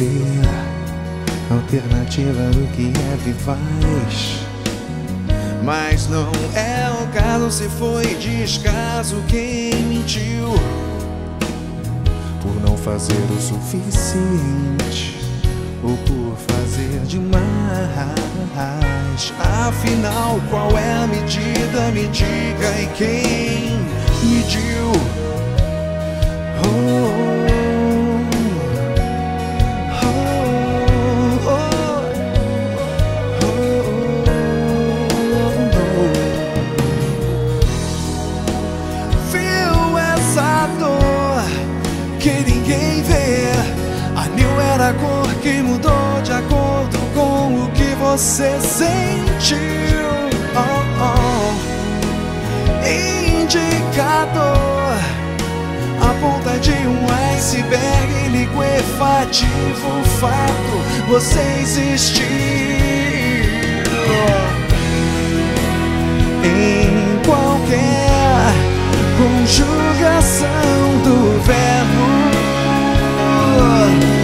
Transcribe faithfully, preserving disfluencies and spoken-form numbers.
ser alternativa do que é vivaz. Mas não é o caso se foi descaso quem mentiu por não fazer o suficiente ou por fazer demais. Afinal, qual é a medida? Me diga, e quem mediu? Oh, oh, oh, oh, oh. Viu essa dor que ninguém vê? Anil era a cor que mudou de acordo com o que você sentiu. Oh, oh. Indicador, a ponta de um iceberg liquefativo. Fato, você existiu. Em qualquer conjugação do verbo